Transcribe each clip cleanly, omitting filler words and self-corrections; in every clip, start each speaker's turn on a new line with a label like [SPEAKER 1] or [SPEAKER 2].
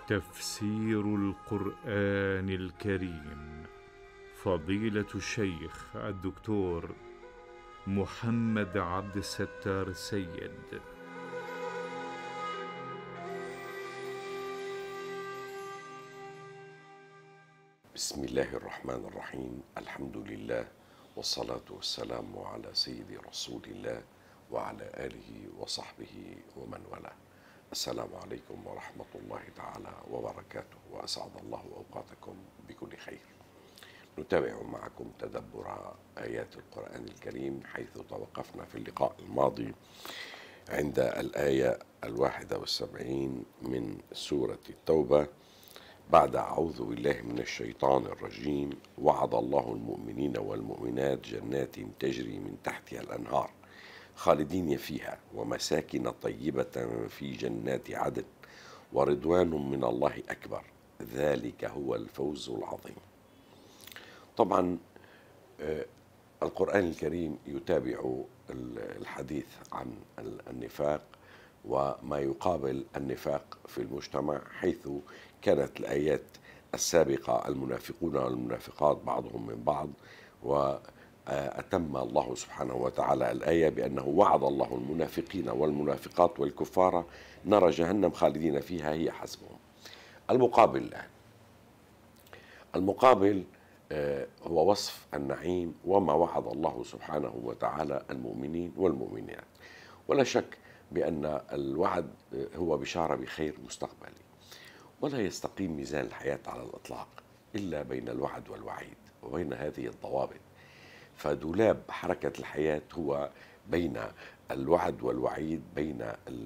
[SPEAKER 1] تفسير القرآن الكريم. فضيلة الشيخ الدكتور محمد عبد الستار سيد.
[SPEAKER 2] بسم الله الرحمن الرحيم. الحمد لله والصلاة والسلام على سيد رسول الله وعلى آله وصحبه ومن والاه. السلام عليكم ورحمة الله تعالى وبركاته، وأسعد الله أوقاتكم بكل خير. نتابع معكم تدبر آيات القرآن الكريم، حيث توقفنا في اللقاء الماضي عند الآية 71 من سورة التوبة، بعد أعوذ بالله من الشيطان الرجيم: وعد الله المؤمنين والمؤمنات جنات تجري من تحتها الأنهار خالدين فيها ومساكن طيبة في جنات عدن ورضوان من الله أكبر ذلك هو الفوز العظيم. طبعا القرآن الكريم يتابع الحديث عن النفاق وما يقابل النفاق في المجتمع، حيث كانت الآيات السابقة المنافقون والمنافقات بعضهم من بعض، وأتم الله سبحانه وتعالى الآية بأنه وعد الله المنافقين والمنافقات والكفار نار جهنم خالدين فيها هي حسبهم. المقابل الآن، المقابل هو وصف النعيم وما وعد الله سبحانه وتعالى المؤمنين والمؤمنات. ولا شك بأن الوعد هو بشارة بخير مستقبلي، ولا يستقيم ميزان الحياة على الإطلاق إلا بين الوعد والوعيد وبين هذه الضوابط. فدولاب حركة الحياة هو بين الوعد والوعيد، بين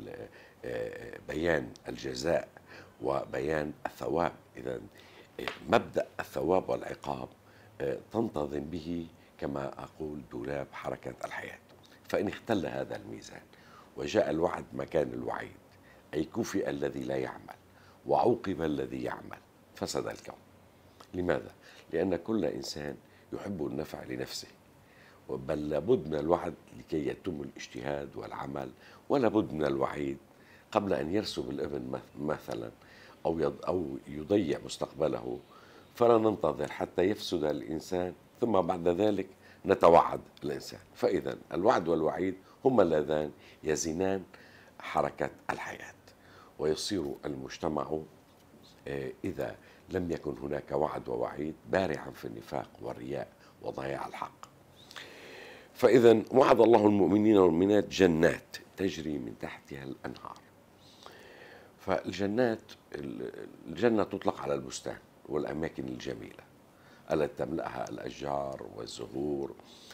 [SPEAKER 2] بيان الجزاء وبيان الثواب. إذن مبدأ الثواب والعقاب تنتظم به كما أقول دولاب حركة الحياة. فإن اختل هذا الميزان وجاء الوعد مكان الوعيد، أي كفئ الذي لا يعمل وعوقب الذي يعمل، فسد الكون. لماذا؟ لأن كل إنسان يحب النفع لنفسه، بل لابد من الوعد لكي يتم الاجتهاد والعمل، ولابد من الوعيد قبل أن يرسم الابن مثلا أو يضيع مستقبله، فلا ننتظر حتى يفسد الإنسان ثم بعد ذلك نتوعد الإنسان. فإذا الوعد والوعيد هما اللذان يزنان حركة الحياة، ويصير المجتمع إذا لم يكن هناك وعد ووعيد بارعا في النفاق والرياء وضياع الحق. فإذا وعد الله المؤمنين والمؤمنات جنات تجري من تحتها الأنهار. فالجنات، الجنة تطلق على البستان والأماكن الجميلة التي تملأها الأشجار والزهور،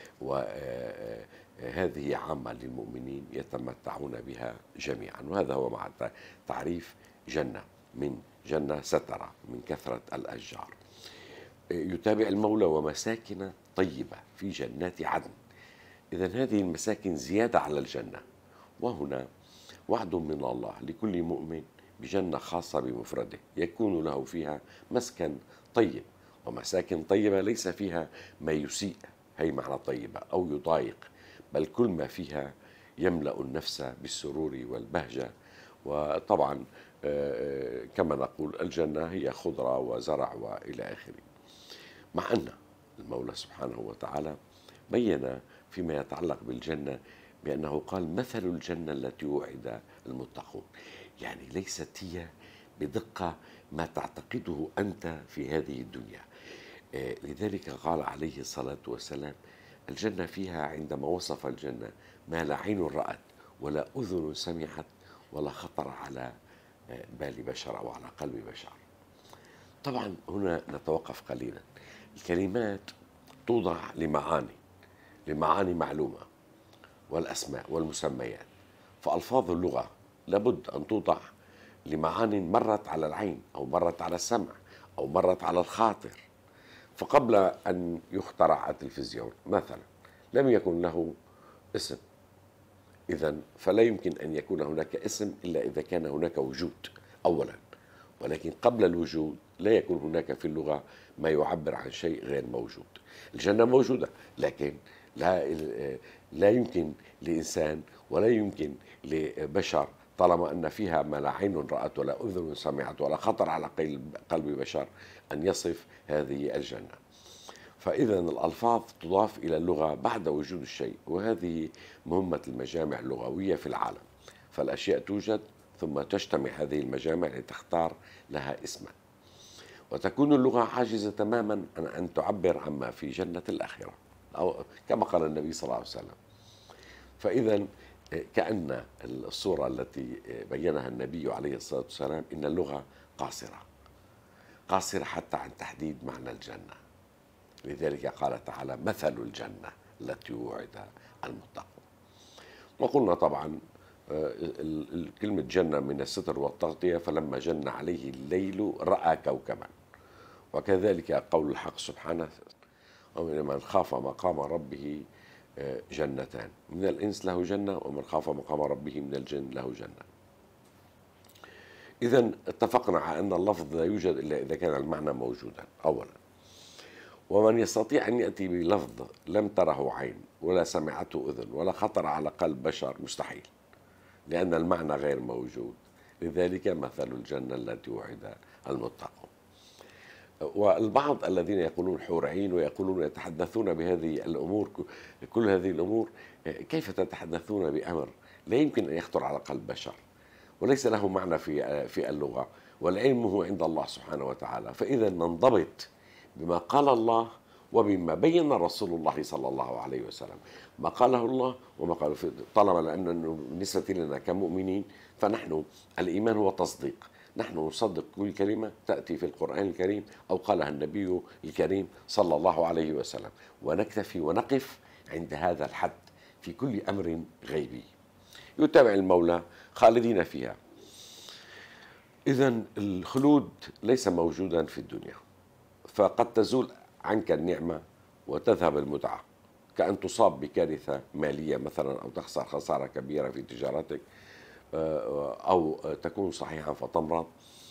[SPEAKER 2] وهذه عامة للمؤمنين يتمتعون بها جميعا. وهذا هو مع تعريف جنة، من جنة سترة من كثرة الأشجار. يتابع المولى: ومساكن طيبة في جنات عدن. إذن هذه المساكن زيادة على الجنة، وهنا وعد من الله لكل مؤمن بجنة خاصة بمفرده يكون له فيها مسكن طيب، ومساكن طيبة ليس فيها ما يسيء، هي معنى طيبة، أو يضايق، بل كل ما فيها يملأ النفس بالسرور والبهجة. وطبعا كما نقول الجنة هي خضرة وزرع وإلى آخره. مع أن المولى سبحانه وتعالى بين فيما يتعلق بالجنة بأنه قال: مثل الجنة التي وعد المتقون. يعني ليست هي بدقة ما تعتقده أنت في هذه الدنيا. لذلك قال عليه الصلاة والسلام: الجنة فيها، عندما وصف الجنة، ما لا عين رأت ولا أذن سمعت ولا خطر على بال بشر أو على قلب بشر. طبعا هنا نتوقف قليلا. الكلمات توضع لمعاني معلومة، والأسماء والمسميات. فألفاظ اللغة لابد أن توضع لمعان مرت على العين أو مرت على السمع أو مرت على الخاطر. فقبل أن يخترع التلفزيون مثلا لم يكن له اسم، إذن فلا يمكن أن يكون هناك اسم إلا إذا كان هناك وجود أولا. ولكن قبل الوجود لا يكون هناك في اللغة ما يعبر عن شيء غير موجود. الجنة موجودة، لكن لا يمكن لإنسان ولا يمكن لبشر طالما أن فيها ما لا عين رأت ولا أذن سمعت ولا خطر على قلب بشر أن يصف هذه الجنة. فإذا الألفاظ تضاف إلى اللغة بعد وجود الشيء، وهذه مهمة المجامع اللغوية في العالم. فالأشياء توجد ثم تجتمع هذه المجامع لتختار لها اسما، وتكون اللغة عاجزة تماما عن أن تعبر عما في جنة الآخرة، أو كما قال النبي صلى الله عليه وسلم. فإذا كأن الصورة التي بينها النبي عليه الصلاة والسلام إن اللغة قاصرة، قاصرة حتى عن تحديد معنى الجنة. لذلك قال تعالى: مثل الجنة التي وعد المتقون. وقلنا طبعا كلمة جنة من الستر والتغطية، فلما جن عليه الليل رأى كوكبا. وكذلك قول الحق سبحانه: ومن خاف مقام ربه جنتان، من الإنس له جنة، ومن خاف مقام ربه من الجن له جنة. إذن اتفقنا على أن اللفظ لا يوجد إلا إذا كان المعنى موجودا أولا. ومن يستطيع أن يأتي بلفظ لم تره عين ولا سمعته أذن ولا خطر على قلب بشر مستحيل، لأن المعنى غير موجود. لذلك مثل الجنة التي وعد المتقون. والبعض الذين يقولون حور عين ويقولون يتحدثون بهذه الأمور، كل هذه الأمور كيف تتحدثون بأمر لا يمكن أن يخطر على قلب بشر وليس له معنى في اللغة، والعلم هو عند الله سبحانه وتعالى. فإذا ننضبط بما قال الله وبما بين رسول الله صلى الله عليه وسلم، ما قاله الله وما قاله طالما لأن بالنسبة لنا كمؤمنين فنحن الإيمان هو تصديق، نحن نصدق كل كلمة تأتي في القرآن الكريم أو قالها النبي الكريم صلى الله عليه وسلم، ونكتفي ونقف عند هذا الحد في كل أمر غيبي. يتابع المولى خالدين فيها. إذن الخلود ليس موجودا في الدنيا، فقد تزول عنك النعمة وتذهب المتعة، كأن تصاب بكارثة مالية مثلا، أو تخسر خسارة كبيرة في تجارتك، أو تكون صحيحا فتمرض.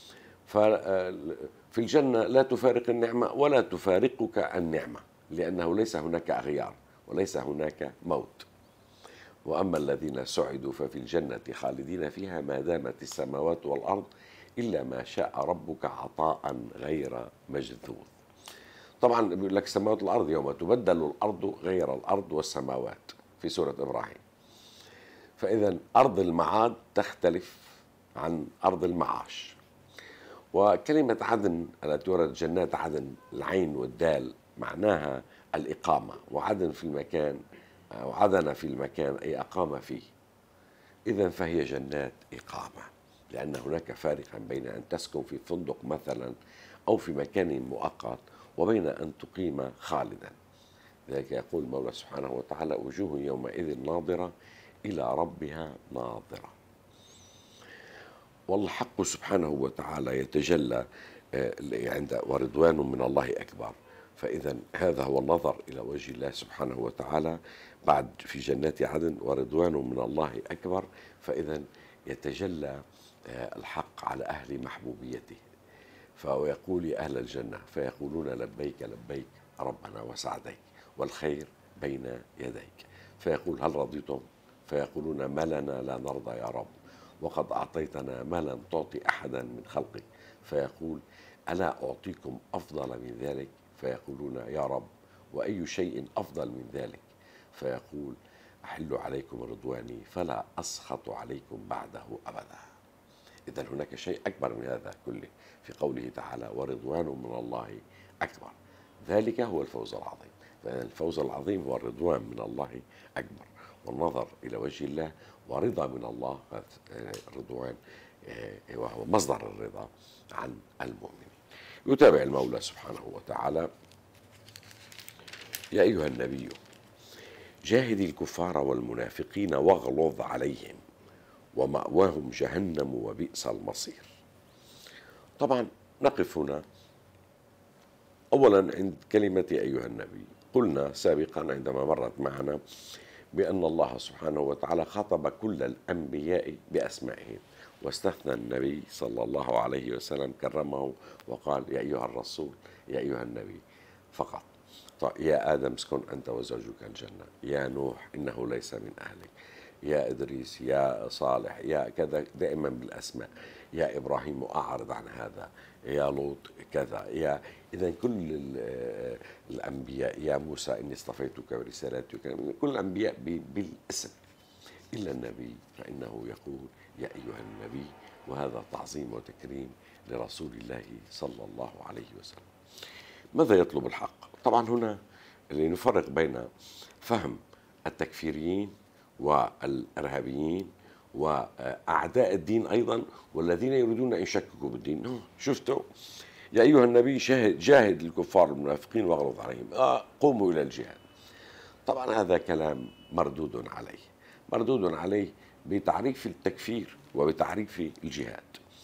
[SPEAKER 2] ففي الجنة لا تفارق النعمة ولا تفارقك النعمة، لأنه ليس هناك أغيار وليس هناك موت. وأما الذين سعدوا ففي الجنة خالدين فيها ما دامت السماوات والأرض إلا ما شاء ربك عطاء غير مجذوذ. طبعا بيقول لك السماوات والأرض يوم تبدل الأرض غير الأرض والسماوات في سورة إبراهيم. فإذا أرض المعاد تختلف عن أرض المعاش. وكلمة عدن التي وردت جنات عدن، العين والدال معناها الإقامة، وعدن في المكان أو عدن في المكان أي أقام فيه. إذا فهي جنات إقامة، لأن هناك فارقا بين أن تسكن في فندق مثلا أو في مكان مؤقت وبين أن تقيم خالدا. لذلك يقول المولى سبحانه وتعالى: وجوه يومئذ ناظرة إلى ربها ناظرة. والحق سبحانه وتعالى يتجلى عند ورضوان من الله أكبر. فإذا هذا هو النظر إلى وجه الله سبحانه وتعالى بعد في جنات عدن، ورضوان من الله أكبر. فإذا يتجلى الحق على أهل محبوبيته، فيقول يا أهل الجنة فيقولون لبيك لبيك ربنا وسعديك والخير بين يديك. فيقول هل رضيتم؟ فيقولون ما لنا لا نرضى يا رب، وقد أعطيتنا ما لم تعطي أحدا من خلقك. فيقول ألا أعطيكم أفضل من ذلك؟ فيقولون يا رب وأي شيء أفضل من ذلك؟ فيقول أحل عليكم رضواني فلا أسخط عليكم بعده أبدا. إذن هناك شيء أكبر من هذا كله في قوله تعالى: ورضوان من الله أكبر. ذلك هو الفوز العظيم. فإن الفوز العظيم هو الرضوان من الله أكبر، والنظر إلى وجه الله ورضا من الله. الرضوان وهو مصدر الرضا عن المؤمنين. يتابع المولى سبحانه وتعالى: يا أيها النبي جاهد الكفار والمنافقين واغلظ عليهم ومأواهم جهنم وبئس المصير. طبعا نقف هنا أولا عند كلمة أيها النبي. قلنا سابقا عندما مرت معنا بأن الله سبحانه وتعالى خاطب كل الأنبياء بأسمائهم، واستثنى النبي صلى الله عليه وسلم كرمه وقال يا أيها الرسول يا أيها النبي فقط. طيب يا آدم اسكن أنت وزوجك الجنة، يا نوح إنه ليس من أهلك، يا إدريس، يا صالح، يا كذا، دائما بالأسماء، يا إبراهيم أعرض عن هذا، يا لوط كذا، يا إذا كل الأنبياء، يا موسى إني اصطفيتك برسالاتي وكلامي، كل الأنبياء بالاسم، إلا النبي فإنه يقول يا أيها النبي، وهذا تعظيم وتكريم لرسول الله صلى الله عليه وسلم. ماذا يطلب الحق؟ طبعا هنا اللي نفرق بين فهم التكفيريين والإرهابيين وأعداء الدين أيضا، والذين يريدون أن يشككوا بالدين. شفتوا يا أيها النبي جاهد الكفار المنافقين واغلظ عليهم، قوموا إلى الجهاد. طبعا هذا كلام مردود عليه، مردود عليه بتعريف التكفير وبتعريف الجهاد.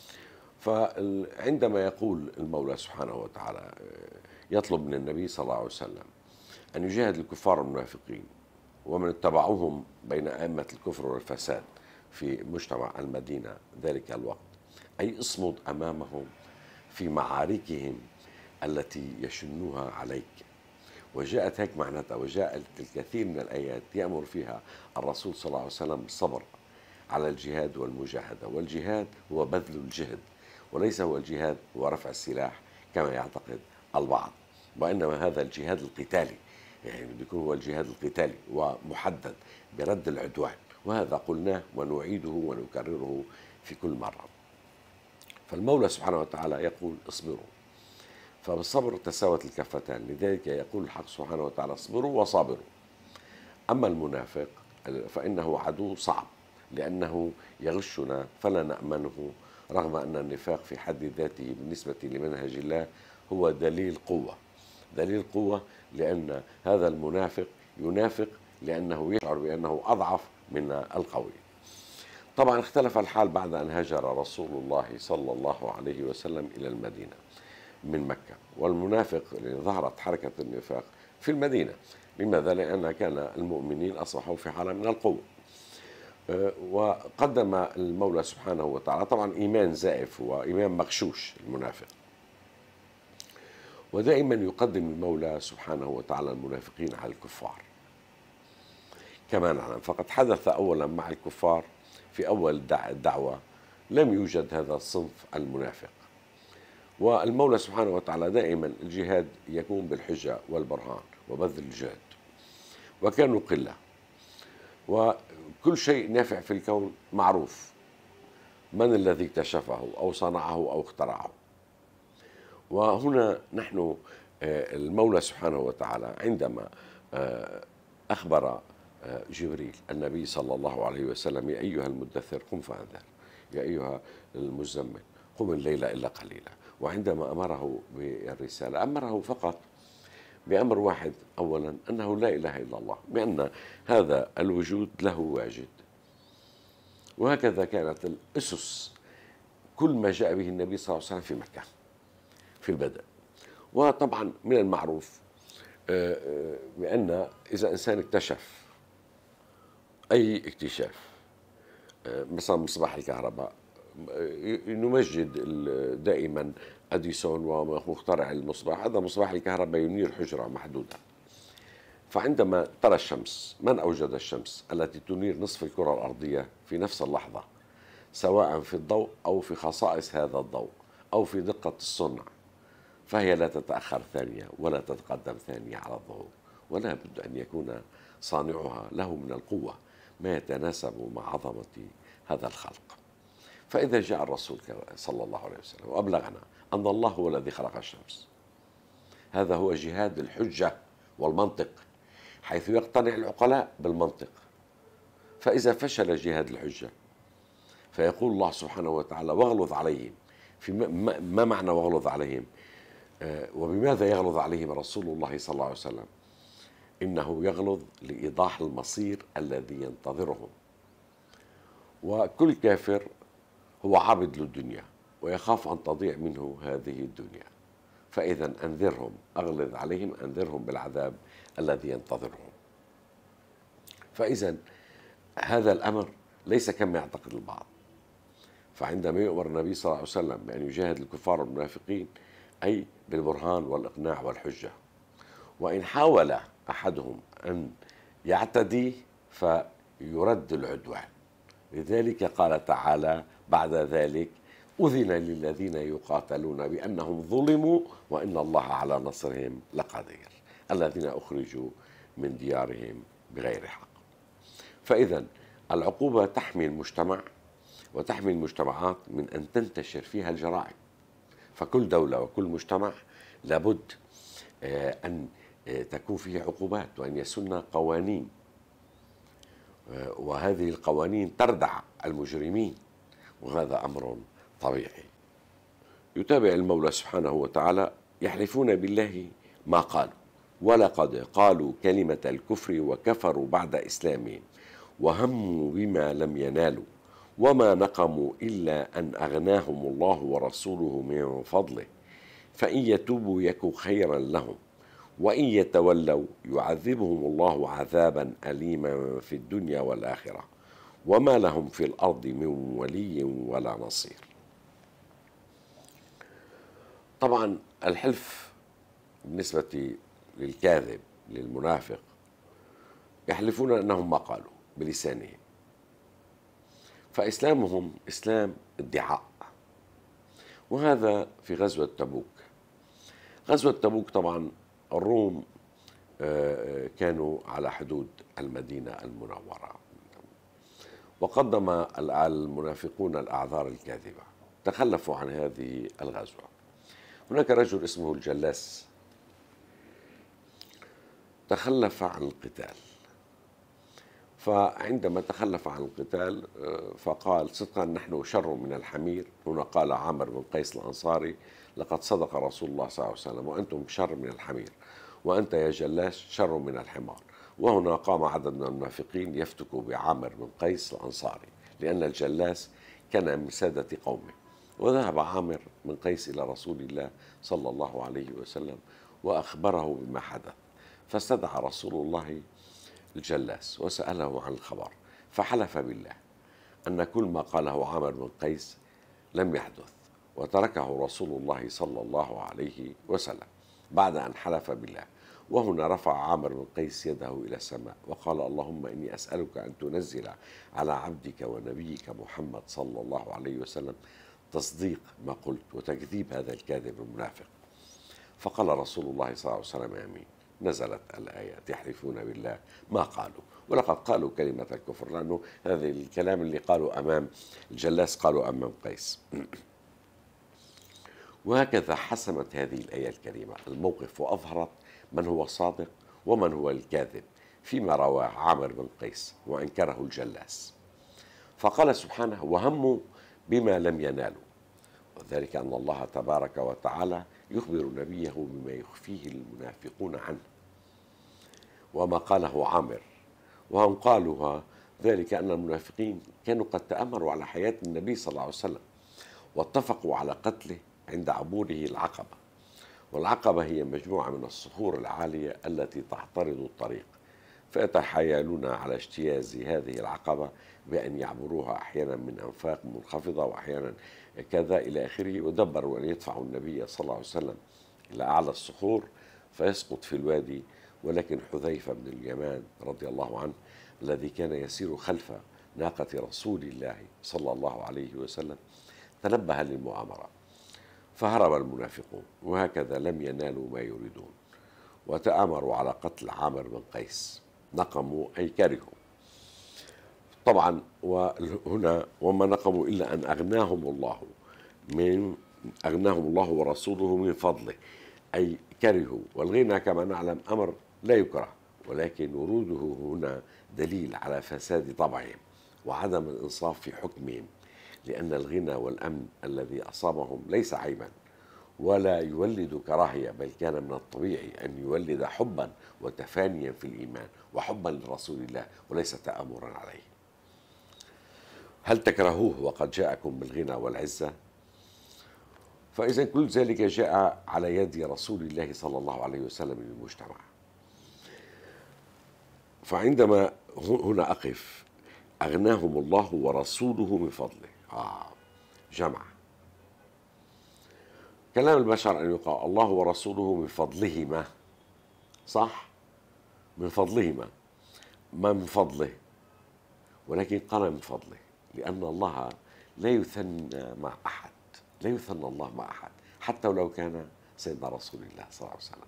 [SPEAKER 2] فعندما يقول المولى سبحانه وتعالى يطلب من النبي صلى الله عليه وسلم أن يجاهد الكفار المنافقين ومن اتبعوهم بين أئمة الكفر والفساد في مجتمع المدينة ذلك الوقت، أي اصمد أمامهم في معاركهم التي يشنوها عليك. وجاءت هيك معناتها، وجاءت الكثير من الآيات يأمر فيها الرسول صلى الله عليه وسلم بالصبر على الجهاد والمجاهدة. والجهاد هو بذل الجهد، وليس هو الجهاد هو رفع السلاح كما يعتقد البعض، وإنما هذا الجهاد القتالي، يعني بيكون هو الجهاد القتالي ومحدد برد العدوان، وهذا قلناه ونعيده ونكرره في كل مرة. فالمولى سبحانه وتعالى يقول اصبروا، فبالصبر تساوت الكفتان، لذلك يقول الحق سبحانه وتعالى اصبروا وصابروا. أما المنافق فإنه عدو صعب، لأنه يغشنا فلا نأمنه، رغم أن النفاق في حد ذاته بالنسبة لمنهج الله هو دليل قوة، دليل قوة، لأن هذا المنافق ينافق لأنه يشعر بأنه أضعف من القوي. طبعا اختلف الحال بعد أن هاجر رسول الله صلى الله عليه وسلم إلى المدينة من مكة، والمنافق ظهرت حركة النفاق في المدينة. لماذا؟ لأن كان المؤمنين أصبحوا في حالة من القوة. وقدم المولى سبحانه وتعالى طبعا إيمان زائف وإيمان مغشوش المنافق، ودائما يقدم المولى سبحانه وتعالى المنافقين على الكفار كما نعلم. فقد حدث أولا مع الكفار في أول الدعوة لم يوجد هذا الصنف المنافق، والمولى سبحانه وتعالى دائما الجهاد يكون بالحجة والبرهان وبذل الجهد، وكانوا قلة، وكل شيء نافع في الكون معروف من الذي اكتشفه أو صنعه أو اخترعه. وهنا نحن المولى سبحانه وتعالى عندما أخبر جبريل النبي صلى الله عليه وسلم يا أيها المدثر قم فأنذر، يا أيها المزمل قم الليل إلا قليلا، وعندما أمره بالرسالة أمره فقط بأمر واحد، أولا أنه لا إله إلا الله، بأن هذا الوجود له واجد. وهكذا كانت الأسس كل ما جاء به النبي صلى الله عليه وسلم في مكة في البدء. وطبعا من المعروف بأن إذا إنسان اكتشف أي اكتشاف، مثلا مصباح الكهرباء، نمجد دائما أديسون ومخترع المصباح، هذا مصباح الكهرباء ينير حجرة محدودة. فعندما ترى الشمس، من أوجد الشمس التي تنير نصف الكرة الأرضية في نفس اللحظة، سواء في الضوء أو في خصائص هذا الضوء أو في دقة الصنع، فهي لا تتأخر ثانية ولا تتقدم ثانية على الظهور، ولا بد أن يكون صانعها له من القوة ما يتناسب مع عظمة هذا الخلق. فإذا جاء الرسول صلى الله عليه وسلم وأبلغنا أن الله هو الذي خلق الشمس، هذا هو جهاد الحجة والمنطق، حيث يقتنع العقلاء بالمنطق. فإذا فشل جهاد الحجة فيقول الله سبحانه وتعالى واغلظ عليهم. في ما معنى واغلظ عليهم؟ وبماذا يغلظ عليهم رسول الله صلى الله عليه وسلم؟ إنه يغلظ لإيضاح المصير الذي ينتظرهم. وكل كافر هو عابد للدنيا ويخاف أن تضيع منه هذه الدنيا، فإذا أنذرهم، أغلظ عليهم، أنذرهم بالعذاب الذي ينتظرهم. فإذا هذا الأمر ليس كما يعتقد البعض. فعندما يؤمر النبي صلى الله عليه وسلم بأن يجاهد الكفار والمنافقين أي بالبرهان والإقناع والحجة، وإن حاول أحدهم أن يعتدي يرد العدوان. لذلك قال تعالى بعد ذلك: أذن للذين يقاتلون بأنهم ظلموا وإن الله على نصرهم لقدير، الذين أخرجوا من ديارهم بغير حق. فإذا العقوبة تحمي المجتمع وتحمي المجتمعات من أن تنتشر فيها الجرائم. فكل دولة وكل مجتمع لابد أن تكون فيه عقوبات وأن يسن قوانين، وهذه القوانين تردع المجرمين، وهذا أمر طبيعي. يتابع المولى سبحانه وتعالى: يحلفون بالله ما قالوا ولقد قالوا كلمة الكفر وكفروا بعد إسلامهم وهموا بما لم ينالوا وما نقموا إلا أن أغناهم الله ورسوله من فضله فإن يتوبوا يك خيرا لهم وإن يتولوا يعذبهم الله عذابا أليما في الدنيا والآخرة وما لهم في الأرض من ولي ولا نصير. طبعا الحلف بالنسبة للكاذب للمنافق يحلفون أنهم ما قالوا بلسانهم، فإسلامهم إسلام ادعاء. وهذا في غزوة تبوك. غزوة تبوك طبعا الروم كانوا على حدود المدينة المنورة، وقدم المنافقون الأعذار الكاذبة، تخلفوا عن هذه الغزوة. هناك رجل اسمه الجلاس تخلف عن القتال، فعندما تخلف عن القتال فقال: صدقا نحن شر من الحمير. هنا قال عامر بن قيس الأنصاري: لقد صدق رسول الله صلى الله عليه وسلم، وأنتم شر من الحمير، وأنت يا جلاس شر من الحمار. وهنا قام عدد من المنافقين يفتكوا بعامر بن قيس الأنصاري، لأن الجلاس كان من سادة قومه. وذهب عامر بن قيس إلى رسول الله صلى الله عليه وسلم وأخبره بما حدث، فاستدعى رسول الله الجلاس وسأله عن الخبر، فحلف بالله أن كل ما قاله عامر بن قيس لم يحدث، وتركه رسول الله صلى الله عليه وسلم بعد أن حلف بالله. وهنا رفع عامر بن قيس يده إلى السماء وقال: اللهم إني أسألك أن تنزل على عبدك ونبيك محمد صلى الله عليه وسلم تصديق ما قلت وتكذيب هذا الكاذب المنافق. فقال رسول الله صلى الله عليه وسلم: آمين. نزلت الآيات: يحلفون بالله ما قالوا ولقد قالوا كلمة الكفر، لأنه هذا الكلام اللي قالوا أمام الجلاس قالوا أمام قيس. وهكذا حسمت هذه الآية الكريمة الموقف، وأظهرت من هو الصادق ومن هو الكاذب فيما رواه عامر بن قيس وأنكره الجلاس. فقال سبحانه: وهموا بما لم ينالوا، وذلك أن الله تبارك وتعالى يخبر نبيه بما يخفيه المنافقون عنه، وما قاله عامر. وهم قالوا ذلك أن المنافقين كانوا قد تأمروا على حياة النبي صلى الله عليه وسلم واتفقوا على قتله عند عبوره العقبة. والعقبة هي مجموعة من الصخور العالية التي تعترض الطريق، فيتحايلون على اجتياز هذه العقبة بأن يعبروها أحيانا من أنفاق منخفضة وأحيانا كذا إلى آخره. ودبروا أن يدفعوا النبي صلى الله عليه وسلم إلى أعلى الصخور فيسقط في الوادي، ولكن حذيفة بن اليمان رضي الله عنه الذي كان يسير خلف ناقة رسول الله صلى الله عليه وسلم تنبه للمؤامرة، فهرب المنافقون، وهكذا لم ينالوا ما يريدون، وتآمروا على قتل عامر بن قيس. نقموا أي كرهوا طبعا. وهنا وما نقموا إلا أن أغناهم الله ورسوله من فضله، أي كرهوا. والغنى كما نعلم أمر لا يكره، ولكن وروده هنا دليل على فساد طبعهم وعدم الإنصاف في حكمهم، لأن الغنى والأمن الذي أصابهم ليس عيبا ولا يولد كراهية، بل كان من الطبيعي أن يولد حبا وتفانيا في الإيمان وحبا لرسول الله وليس تآمرا عليه. هل تكرهوه وقد جاءكم بالغنى والعزة؟ فإذا كل ذلك جاء على يد رسول الله صلى الله عليه وسلم للمجتمع. فعندما هنا أقف: أغناهم الله ورسوله من فضله، جمع. كلام البشر أن يقال الله ورسوله من فضلهما، صح؟ من فضلهما، ما من فضله؟ ولكن قال من فضله، لأن الله لا يثنى مع أحد، لا يثنى الله مع أحد، حتى ولو كان سيدنا رسول الله صلى الله عليه وسلم.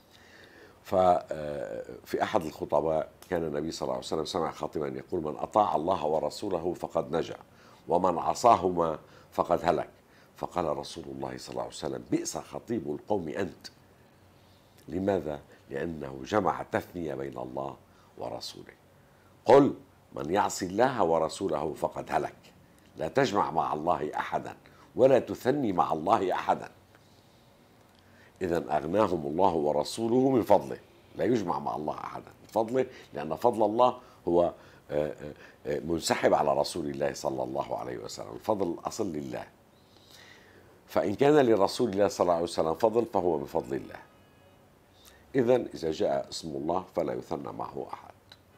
[SPEAKER 2] ففي أحد الخطباء كان النبي صلى الله عليه وسلم سمع خطيبا يقول: من أطاع الله ورسوله فقد نجا، ومن عصاهما فقد هلك. فقال رسول الله صلى الله عليه وسلم: بئس خطيب القوم أنت. لماذا؟ لأنه جمع تثنية بين الله ورسوله. قل: من يعصي الله ورسوله فقد هلك. لا تجمع مع الله أحدا ولا تثني مع الله أحدا. إذن أغناهم الله ورسوله من فضله، لا يجمع مع الله أحدا من فضله، لأن فضل الله هو منسحب على رسول الله صلى الله عليه وسلم. الفضل الأصل لله، فإن كان لرسول الله صلى الله عليه وسلم فضل فهو من فضل الله. إذن إذا جاء اسم الله فلا يثنى معه أحد.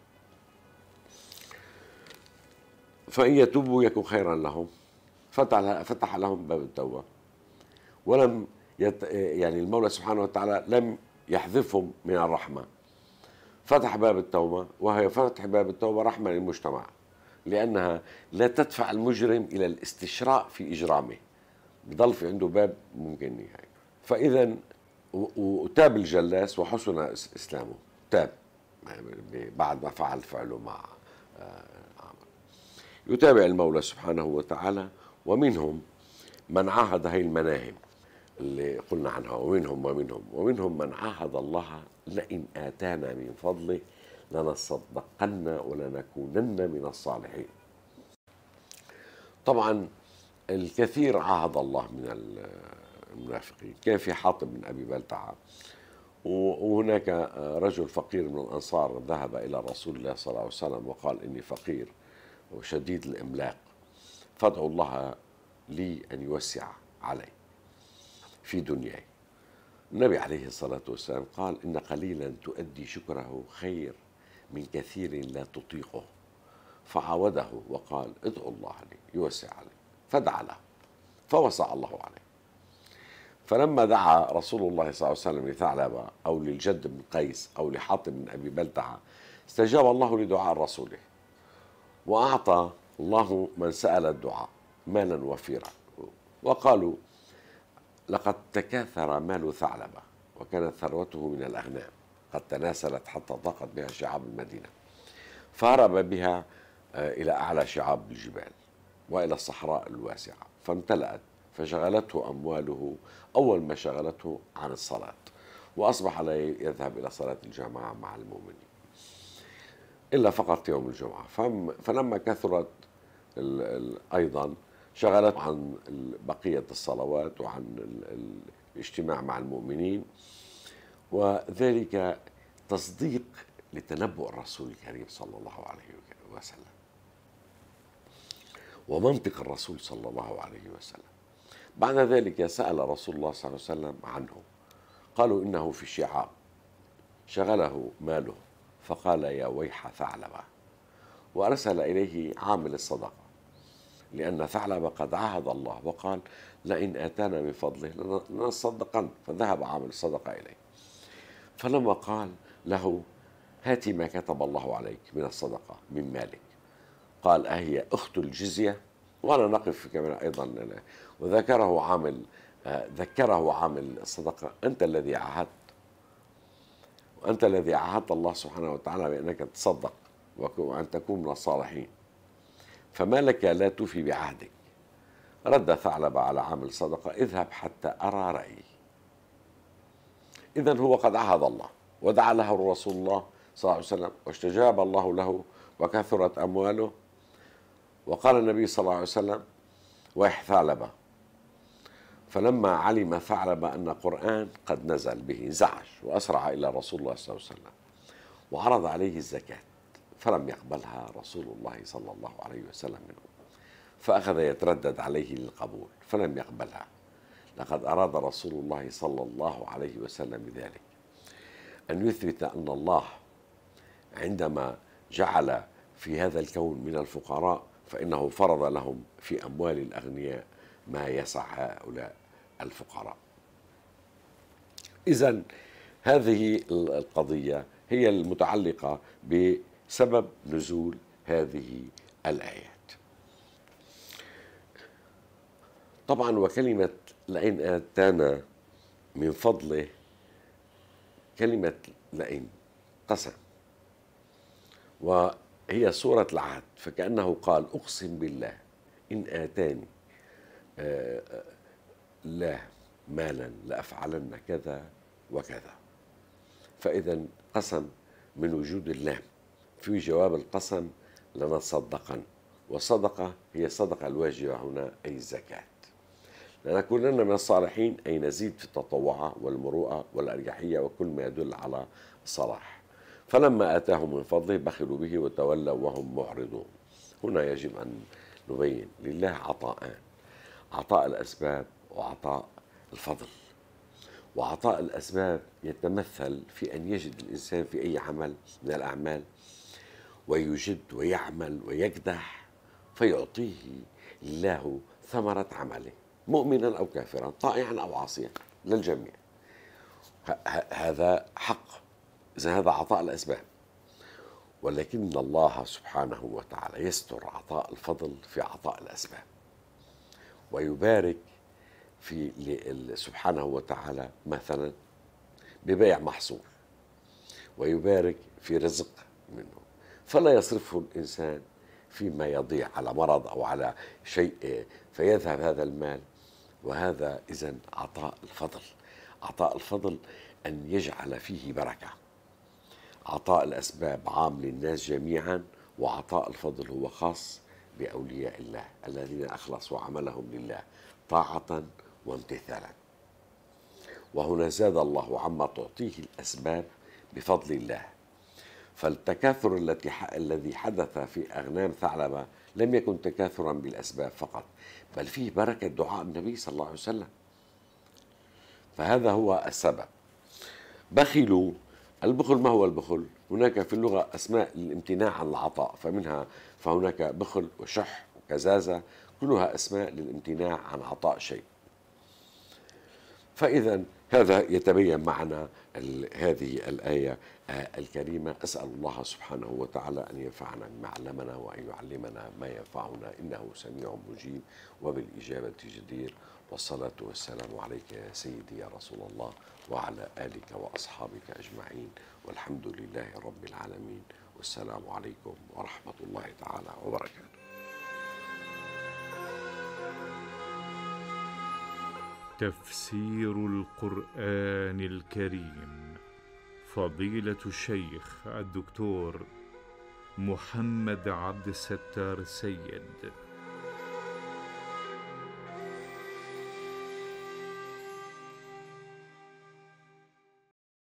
[SPEAKER 2] فإن يتوبوا يكن خيرا لهم، فتح لهم باب التوبة، ولم يعني المولى سبحانه وتعالى لم يحذفهم من الرحمة، فتح باب التوبة، وهي فتح باب التوبة رحمة للمجتمع، لأنها لا تدفع المجرم إلى الاستشراء في إجرامه، بضل في عنده باب ممكن نهاية. فإذا وتاب الجلاس وحسن إسلامه، تاب بعد ما فعل فعله مع يتابع المولى سبحانه وتعالى. ومنهم من عاهد هي المناهم اللي قلنا عنها، ومنهم من عاهد الله: لئن آتانا من فضله لنصدقن ولنكونن من الصالحين. طبعا الكثير عاهد الله من المنافقين. كان في حاطب بن أبي بلتعة، وهناك رجل فقير من الأنصار ذهب إلى رسول الله صلى الله عليه وسلم وقال: إني فقير وشديد الإملاق، فادعوا الله لي أن يوسع علي في دنياي. النبي عليه الصلاة والسلام قال: إن قليلا تؤدي شكره خير من كثير لا تطيقه. فعاوده وقال: ادعوا الله لي يوسع علي، فدعا له فوسع الله عليه. فلما دعا رسول الله صلى الله عليه وسلم لثعلبة أو للجد بن قيس أو لحاطب بن أبي بلتعة، استجاب الله لدعاء رسوله، وأعطى الله من سأل الدعاء مالا وفيرا. وقالوا: لقد تكاثر مال ثعلبة، وكانت ثروته من الأغنام قد تناسلت حتى ضاقت بها شعاب المدينة، فهرب بها إلى أعلى شعاب الجبال وإلى الصحراء الواسعة، فامتلأت فشغلته أمواله، أول ما شغلته عن الصلاة، وأصبح لا يذهب إلى صلاة الجماعة مع المؤمنين إلا فقط يوم الجمعة. فلما كثرت أيضا شغلته عن بقية الصلوات وعن الاجتماع مع المؤمنين، وذلك تصديق لتنبؤ الرسول الكريم صلى الله عليه وسلم ومنطق الرسول صلى الله عليه وسلم. بعد ذلك سأل رسول الله صلى الله عليه وسلم عنه، قالوا: إنه في شعاب شغله ماله، فقال: يا ويح ثعلبة، وأرسل إليه عامل الصدقة، لأن ثعلبة قد عاهد الله وقال: لئن آتانا من فضله لنصدقن. فذهب عامل الصدقة إليه، فلما قال له: هات ما كتب الله عليك من الصدقة من مالك، قال: أهي أخت الجزية؟ وأنا نقف كمان أيضا، وذكره عامل الصدقة: أنت الذي عاهدت، وأنت الذي عاهدت الله سبحانه وتعالى بأنك تصدق وأن تكون من الصالحين، فما لك لا توفي بعهدك؟ رد ثعلبة على عامل الصدقة: اذهب حتى أرى رأيي. إذن هو قد عاهد الله ودعا له رسول الله صلى الله عليه وسلم، واستجاب الله له وكثرت أمواله. وقال النبي صلى الله عليه وسلم: ويح ثعلبة. فلما علم ثعلبة أن القرآن قد نزل به انزعج وأسرع إلى رسول الله صلى الله عليه وسلم وعرض عليه الزكاة، فلم يقبلها رسول الله صلى الله عليه وسلم منه، فأخذ يتردد عليه للقبول فلم يقبلها. لقد أراد رسول الله صلى الله عليه وسلم بذلك أن يثبت أن الله عندما جعل في هذا الكون من الفقراء فإنه فرض لهم في أموال الأغنياء ما يسع هؤلاء الفقراء. إذن هذه القضية هي المتعلقة بسبب نزول هذه الآيات. طبعا وكلمة لئن آتانا من فضله، كلمة لئن قسم، وهي صورة العهد، فكأنه قال أقسم بالله إن آتاني الله مالا لأفعلن كذا وكذا. فإذا قسم من وجود اللام، في جواب القسم لنصدقن، والصدقة هي الصدقة الواجبة هنا أي الزكاة، لنكونن من الصالحين أي نزيد في التطوع والمروءة والأريحية وكل ما يدل على الصلاح. فلما آتاهم من فضله بخلوا به وتولوا وهم معرضون. هنا يجب أن نبين لله عطاءان: عطاء الأسباب وعطاء الفضل. وعطاء الأسباب يتمثل في أن يجد الإنسان في أي عمل من الأعمال ويجد ويعمل ويكدح فيعطيه الله ثمرة عمله، مؤمنا أو كافرا، طائعا أو عاصيا، للجميع. هذا حق، إذا هذا عطاء الأسباب. ولكن الله سبحانه وتعالى يستر عطاء الفضل في عطاء الأسباب، ويبارك في سبحانه وتعالى مثلا ببيع محصول، ويبارك في رزق منه، فلا يصرفه الإنسان فيما يضيع على مرض أو على شيء فيذهب هذا المال. وهذا إذن عطاء الفضل. عطاء الفضل أن يجعل فيه بركة. عطاء الأسباب عام للناس جميعا، وعطاء الفضل هو خاص بأولياء الله الذين أخلصوا عملهم لله طاعة وامتثالا. وهنا زاد الله عما تعطيه الأسباب بفضل الله. فالتكاثر الذي حدث في أغنام ثعلبة لم يكن تكاثرا بالأسباب فقط، بل فيه بركة دعاء النبي صلى الله عليه وسلم، فهذا هو السبب. بخلوا. البخل ما هو البخل؟ هناك في اللغة أسماء للامتناع عن العطاء، فهناك بخل وشح وكزازة، كلها أسماء للامتناع عن عطاء شيء. فإذا هذا يتبين معنا هذه الآية الكريمة. أسأل الله سبحانه وتعالى أن ينفعنا بما علمنا وأن يعلمنا ما ينفعنا، إنه سميع مجيب وبالإجابة جدير. والصلاة والسلام عليك يا سيدي يا رسول الله، وعلى آلك وأصحابك أجمعين، والحمد لله رب العالمين، والسلام عليكم ورحمة الله تعالى وبركاته.
[SPEAKER 1] تفسير القرآن الكريم، فضيلة الشيخ الدكتور محمد عبد الستار سيد.